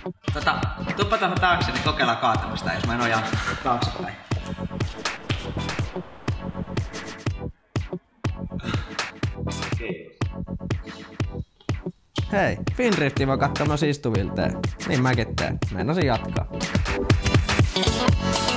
Tuppa tuohon taakse, niin kokeillaan kaatamista, jos mä nojaan taaksepäin. Hei, Finrifti voi katsoa myös istuvilteen. Niin mäkin teen. Meinasin jatkaa.